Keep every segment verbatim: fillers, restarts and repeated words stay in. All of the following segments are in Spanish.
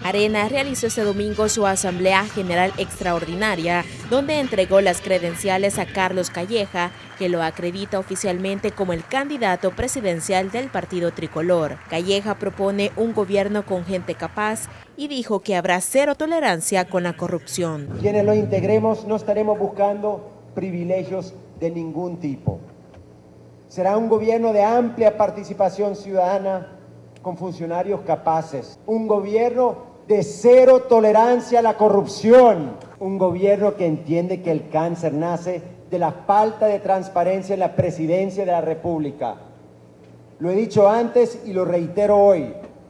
Arena realizó este domingo su Asamblea General Extraordinaria, donde entregó las credenciales a Carlos Calleja, que lo acredita oficialmente como el candidato presidencial del Partido Tricolor. Calleja propone un gobierno con gente capaz y dijo que habrá cero tolerancia con la corrupción. Quienes lo integremos no estaremos buscando privilegios de ningún tipo. Será un gobierno de amplia participación ciudadana con funcionarios capaces. Un gobierno de cero tolerancia a la corrupción. Un gobierno que entiende que el cáncer nace de la falta de transparencia en la presidencia de la República. Lo he dicho antes y lo reitero hoy.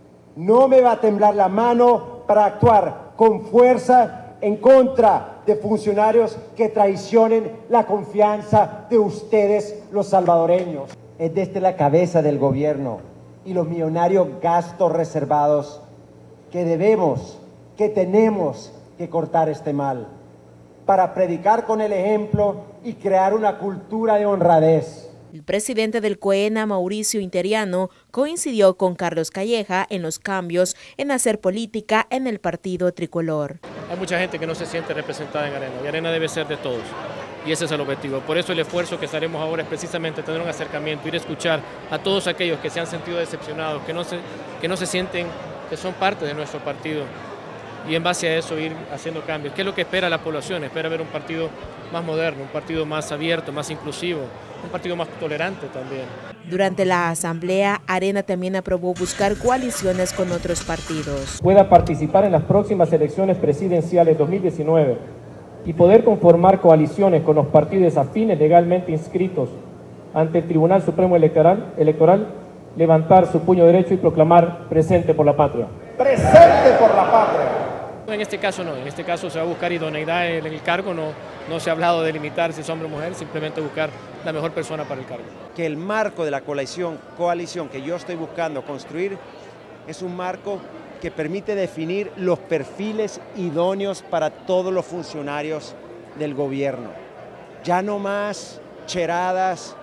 No me va a temblar la mano para actuar con fuerza en contra de funcionarios que traicionen la confianza de ustedes, los salvadoreños. Es desde la cabeza del gobierno y los millonarios gastos reservados que debemos, que tenemos que cortar este mal, para predicar con el ejemplo y crear una cultura de honradez. El presidente del COENA, Mauricio Interiano, coincidió con Carlos Calleja en los cambios en hacer política en el Partido Tricolor. Hay mucha gente que no se siente representada en Arena, y Arena debe ser de todos, y ese es el objetivo. Por eso el esfuerzo que estaremos ahora es precisamente tener un acercamiento, ir a escuchar a todos aquellos que se han sentido decepcionados, que no se, que no se sienten que son parte de nuestro partido, y en base a eso ir haciendo cambios. ¿Qué es lo que espera la población? Espera ver un partido más moderno, un partido más abierto, más inclusivo, un partido más tolerante también. Durante la asamblea, Arena también aprobó buscar coaliciones con otros partidos. Pueda participar en las próximas elecciones presidenciales dos mil diecinueve y poder conformar coaliciones con los partidos afines legalmente inscritos ante el Tribunal Supremo Electoral, electoral levantar su puño derecho y proclamar presente por la patria. ¡Presente por la patria! En este caso no, en este caso se va a buscar idoneidad en el cargo, no, no se ha hablado de limitar si es hombre o mujer, simplemente buscar la mejor persona para el cargo. Que el marco de la coalición, coalición que yo estoy buscando construir es un marco que permite definir los perfiles idóneos para todos los funcionarios del gobierno. Ya no más cheradas,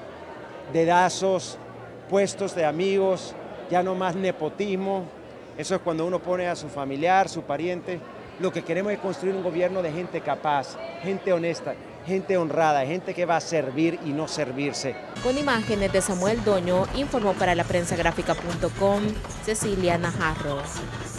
dedazos, puestos de amigos, ya no más nepotismo. Eso es cuando uno pone a su familiar, su pariente. Lo que queremos es construir un gobierno de gente capaz, gente honesta, gente honrada, gente que va a servir y no servirse. Con imágenes de Samuel Doño, informó para la prensa gráfica punto com, Cecilia Najarro.